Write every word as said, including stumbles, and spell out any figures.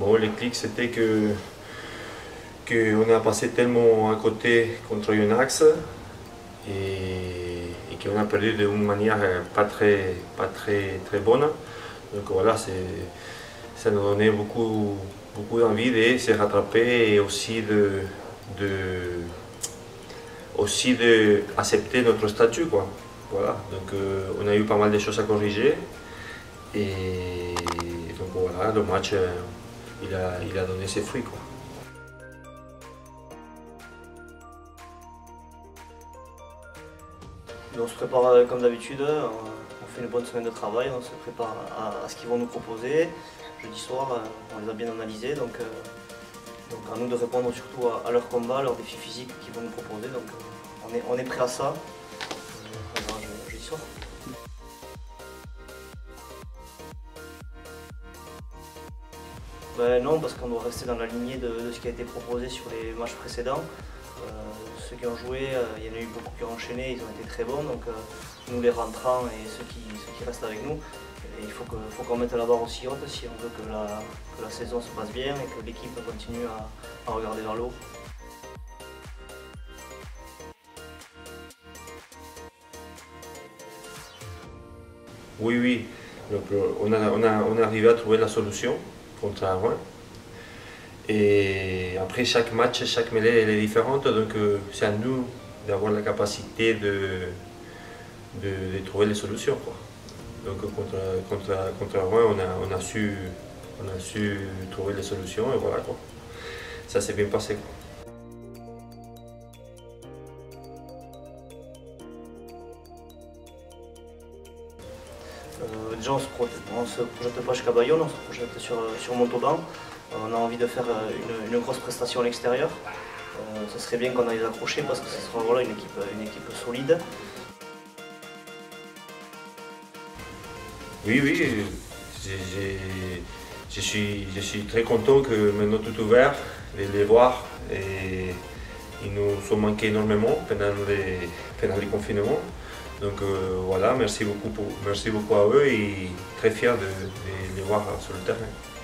Bon, les clics, c'était que qu'on a passé tellement à côté contre Yonax et, et qu'on a perdu d'une manière pas très, pas très, très bonne. Donc voilà, ça nous donnait beaucoup, beaucoup d'envie de se rattraper et aussi de, de aussi d'accepter notre statut, quoi. Voilà, donc euh, on a eu pas mal de choses à corriger et donc voilà, le match euh, il, a, il a donné ses fruits, quoi. On se prépare euh, comme d'habitude, on fait une bonne semaine de travail, on se prépare à, à ce qu'ils vont nous proposer. Jeudi soir, on les a bien analysés, donc, euh, donc à nous de répondre surtout à, à leur combat, à leurs défis physiques qu'ils vont nous proposer. Donc euh, on, est, on est prêt à ça. On verra jeudi soir. Ben non, parce qu'on doit rester dans la lignée de, de ce qui a été proposé sur les matchs précédents. Euh, ceux qui ont joué, euh, il y en a eu beaucoup qui ont enchaîné, ils ont été très bons. Donc euh, nous les rentrants et ceux qui, ceux qui restent avec nous, et il faut qu'on faut qu'on mette la barre aussi haute si on veut que la, que la saison se passe bien et que l'équipe continue à, à regarder vers le haut. Oui, oui. Donc, on, a, on, a, on est arrivé à trouver la solution contre Rouen. Et après chaque match, chaque mêlée elle est différente, donc euh, c'est à nous d'avoir la capacité de, de, de trouver les solutions, quoi. Donc contre, contre, contre Rouen, on a, on, a su, on a su trouver les solutions et voilà, quoi. Ça s'est bien passé, quoi. Euh, déjà on se, on se projette pas jusqu'à Bayonne, on se projette sur, sur Montauban. On a envie de faire une, une grosse prestation à l'extérieur. Euh, ce serait bien qu'on aille les accrocher parce que ce sera voilà, une, équipe, une équipe solide. Oui, oui, je suis, je suis très content que maintenant tout est ouvert, de les voir. Et ils nous ont manqué énormément pendant les, pendant les confinements. Donc euh, voilà, merci beaucoup, pour, merci beaucoup à eux et très fier de, de les voir sur le terrain.